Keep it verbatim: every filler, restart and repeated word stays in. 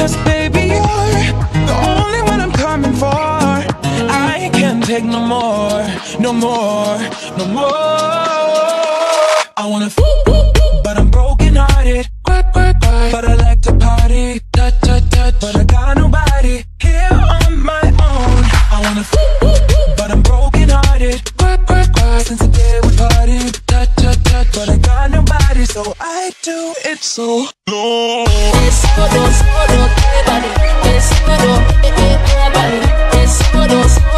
'cause baby, you're the only one I'm coming for. I can't take no more, no more, no more. I wanna f, but I'm broken hearted. But I like to party, touch, touch, touch. But I got nobody here on my own. I wanna f, but I'm broken hearted. Since the day we party, touch, touch, touch. But I got nobody, so I do it so low. Es solo, solo, everybody. Es solo, everybody. Es solo, solo.